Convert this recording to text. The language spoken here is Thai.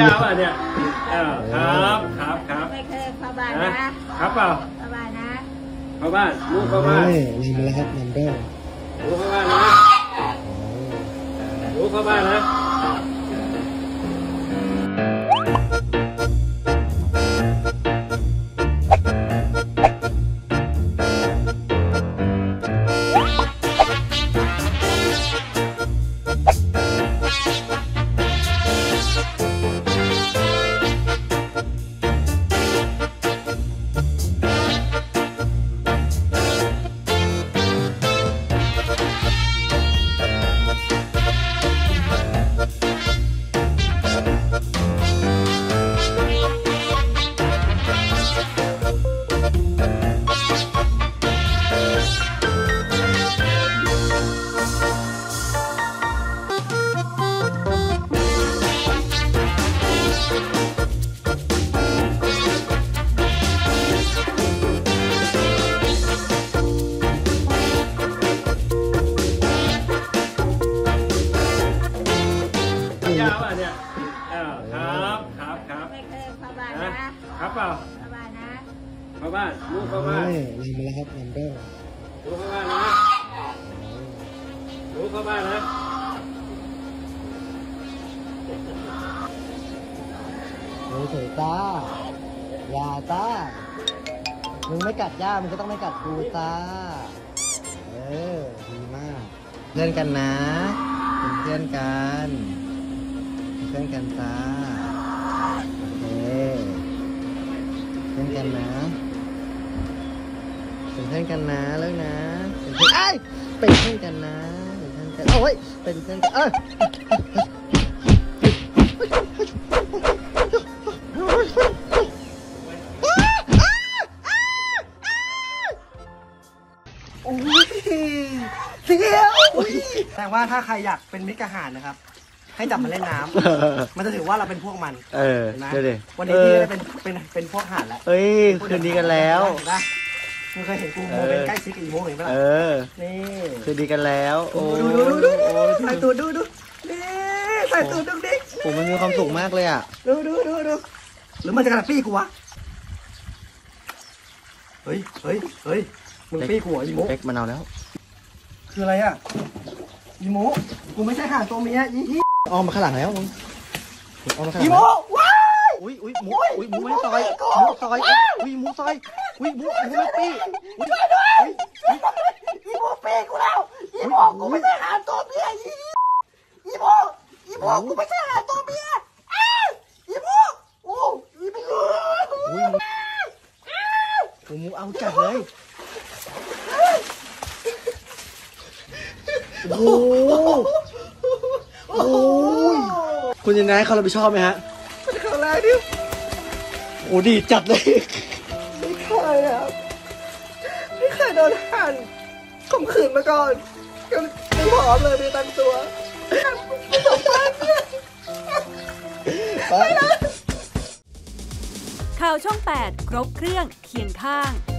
ยาวอ่ะเนี่ยครับไม่เคยเข้าบ้านนะครับเปล่าเข้าบ้านนะเข้าบ้านลูกเข้าบ้านนำมาแล้วครับนัมเบอร์ลูกเข้าบ้านนะลูกเข้าบ้านนะยาวอ่ะเนี่ยครับไม่เคยเข้าบ้านนะครับเปล่าเข้าบ้านนะเข้าบ้านลูกเข้าบ้านนำมาแล้วครับนัมเบอร์ลูกเข้าบ้านนะลูกเข้าบ้านนะเฉยตาอย่าตามึงไม่กัดย่ามึงก็ต้องไม่กัดกูตาดีมากเพื่อนกันนะเป็นเพื่อนกันเพื่อนกันตาโอเคเพื่อนกันนะเป็นเพื่อนกันนะแล้วนะเป็นเพื่อนเป็นเพื่อนกันนะเป็นเพื่อนกันโอ้ยเป็นเพื่อนกันโอ้ยเสียวแต่ว่าถ้าใครอยากเป็นมิตรกับห่านนะครับให้จับมาเล่นน้ำมันจะถือว่าเราเป็นพวกมันนะเดี๋ยวดิวันนี้พี่ได้เป็นพวกห่านแล้วคืนดีกันแล้วมึงเคยเห็นกูโมเป็นใกล้ชิดกับอีโมเห็นปะล่ะนี่คืนดีกันแล้วดูใส่ตูดดูนี่ใส่ตูดดูดิผมมันมีความสุขมากเลยอ่ะดูหรือมันจะกระปี้กูวะเฮ้ยมึงปี้กูอีโมเป๊กมันเอาแล้วคืออะไรอ่ะอีโมกูไม่ใช่ห่านตัวเมียอีออกมาข้างหลังแล้วอีโมว้ายอุ้ยหมูไม่ซอยหมูซอยหมูซอยหมูไม่ปี้ช่วยด้วยอีโมปี้กูแล้วอีโมกูไม่ใช่ห่านตัวเมียอีโมกูไม่ใช่ห่านตัวเมียอีโมโอ้อีโมหมูเอาจัดเลยโอ้ยคุณยังไงเขารับผิดชอบไหมฮะเป็นครั้งแรกดิโอ้ดีจัดเลยไม่เคยครับไม่เคยโดนห่านข่มขืนมาก่อนก็ไม่พร้อมเลยไม่ตั้งตัวไม่สมควรข่าวช่อง 8 ครบเครื่องเคียงข้าง